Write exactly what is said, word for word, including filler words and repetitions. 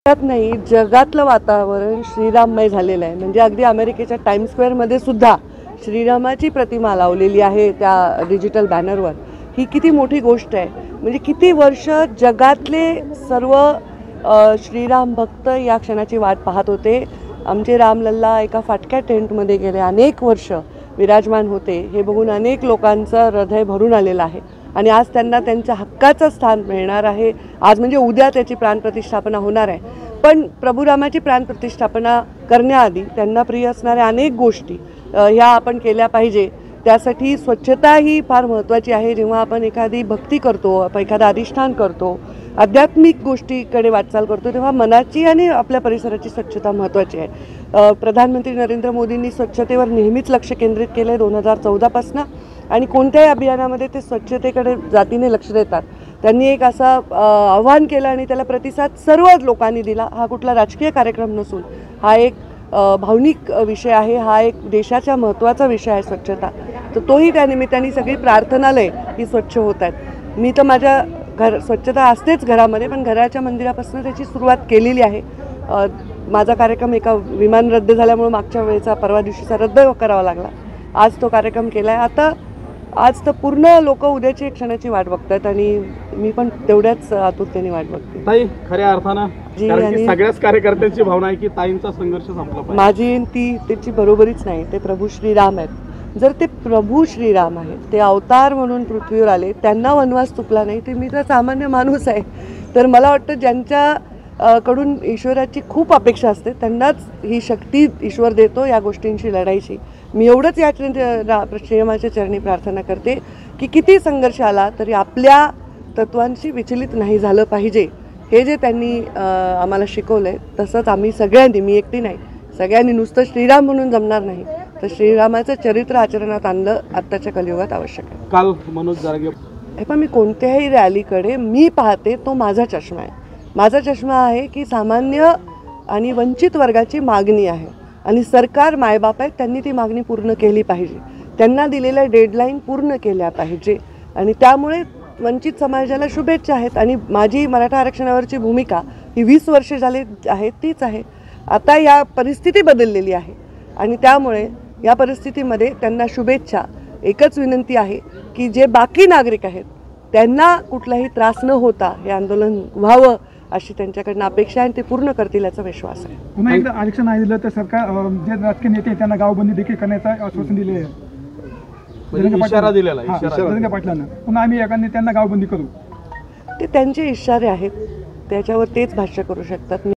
त्यात नाही, जगातलं वातावरण श्रीराममय झालेलं आहे. म्हणजे अगदी अमेरिकेच्या टाइम्स स्क्वेअरमध्ये सुद्धा श्रीरामाची प्रतिमा लावलेली आहे त्या डिजिटल बॅनरवर. ही किती मोठी गोष्ट आहे. म्हणजे किती वर्ष जगातले सर्व श्रीराम भक्त या क्षणाची वाट पाहत होते. आमचे रामलल्ला एका फाटक्या टेंटमध्ये गेले अनेक वर्ष विराजमान होते. हे बघून अनेक लोकांचं हृदय भरून आलेलं आहे आणि आज त्यांना त्यांच्या हक्काचं स्थान मिळणार आहे. आज म्हणजे उद्या त्याची प्राणप्रतिष्ठापना होणार आहे. पण प्रभू रामाची प्राणप्रतिष्ठापना करण्याआधी त्यांना प्रिय असणाऱ्या अनेक गोष्टी ह्या आपण केल्या पाहिजे. त्यासाठी स्वच्छता ही फार महत्त्वाची आहे. जेव्हा आपण एखादी भक्ती करतो, आपण एखादा अधिष्ठान करतो, आध्यात्मिक गोष्टीकडे वाटचाल करतो, तेव्हा मनाची आणि आपल्या परिसराची स्वच्छता महत्त्वाची आहे. प्रधानमंत्री नरेंद्र मोदींनी स्वच्छतेवर नेहमीच लक्ष केंद्रित केलं आहे दोन हजार चौदापासनं आणि कोणत्याही अभियानामध्ये ते स्वच्छतेकडे जातीने लक्ष देतात. त्यांनी एक असं आव्हान केलं आणि त्याला प्रतिसाद सर्व लोकांनी दिला. हा कुठला राजकीय कार्यक्रम नसून हा एक भावनिक विषय आहे. हा एक देशाचा महत्त्वाचा विषय आहे स्वच्छता. तर तोही त्या निमित्ताने सगळी प्रार्थनालय ही स्वच्छ होत आहेत. मी तर माझ्या घर स्वच्छता असतेच घरामध्ये, पण घराच्या मंदिरापासून त्याची सुरुवात केलेली आहे. माझा कार्यक्रम एका विमान रद्द झाल्यामुळे मागच्या वेळेचा परवा दिवशीचा रद्द करावा लागला. आज तो कार्यक्रम केला आहे. आता आज तर पूर्ण लोक उद्याची क्षणाची वाट बघतात आणि मी पण तेवढ्याच आतुरतेने वाट बघते. ताई, खऱ्या अर्थानं सगळ्याच कार्यकर्त्यांची भावना आहे की ताईंचा संघर्ष संपला पाहिजे. माझी ती त्याची बरोबरीच नाही. ते प्रभू श्रीराम आहेत. जर ते प्रभू श्रीराम आहेत, ते अवतार म्हणून पृथ्वीवर आले, त्यांना वनवास चुकला नाही, ते मी तर सामान्य माणूस आहे. तर मला वाटतं ज्यांच्या कडून ईश्वराची खूप अपेक्षा असते त्यांनाच ही शक्ती ईश्वर देतो या गोष्टींशी लढायची. मी एवढंच या श्रीरामाच्या चरणी प्रार्थना करते की किती संघर्ष आला तरी आपल्या तत्वांशी विचलित नाही झालं पाहिजे. हे जे त्यांनी आम्हाला शिकवलं आहे तसंच आम्ही सगळ्यांनी, मी एकटी नाही, सगळ्यांनी नुसतं श्रीराम म्हणून जमणार नाही, तर श्रीरामाचं चरित्र आचरणात आणलं आत्ताच्या कलियुगात आवश्यक आहे. काल मनोज जरांगे हे पण मी कोणत्याही रॅलीकडे मी पाहते तो माझा चष्मा आहे. माझा चष्मा आहे की सामान्य आणि वंचित वर्गाची मागणी आहे आणि सरकार मायबाप आहेत, त्यांनी ती मागणी पूर्ण केली पाहिजे. त्यांना दिलेल्या डेडलाईन पूर्ण केल्या पाहिजे आणि त्यामुळे वंचित समाजाला शुभेच्छा आहेत. आणि माझी मराठा आरक्षणावरची भूमिका ही वीस वर्षे झाली आहे तीच आहे. आता या परिस्थिती बदललेली आहे आणि त्यामुळे या परिस्थितीमध्ये त्यांना शुभेच्छा. एकच विनंती आहे की जे बाकी नागरिक आहेत त्यांना कुठलाही त्रास न होता हे आंदोलन व्हावं अशी त्यांच्याकडनं अपेक्षा आहे आणि ते पूर्ण करतील याचा विश्वास आहे. पुन्हा एकदा आरक्षण नाही दिलं तर सरकार जे राजकीय नेते त्यांना गावबंदी देखील करण्याचं आश्वासन दिले आहे. इशारा दिलेला आहे जरांगे पाटलांना. पुन्हा आम्ही एका नेत्यांना गावबंदी करू. ते त्यांचे इशारे आहेत, त्याच्यावर तेच भाष्य करू शकतात.